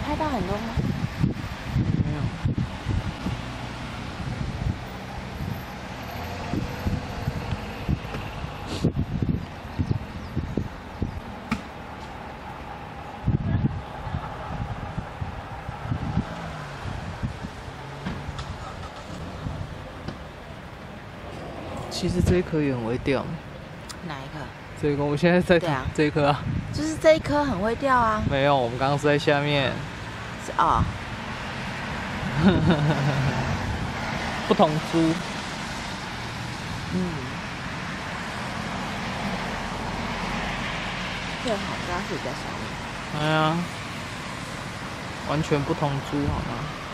拍到很多吗？ 没有。其实这一颗也很会掉。 哪一颗？ 这个我们现在在对啊， 这一颗啊。 就是这一颗很会掉啊。 没有，我们刚刚是在下面。 是哦。 不同株。 最好应该是在上面。 哎呀，完全不同株好吗？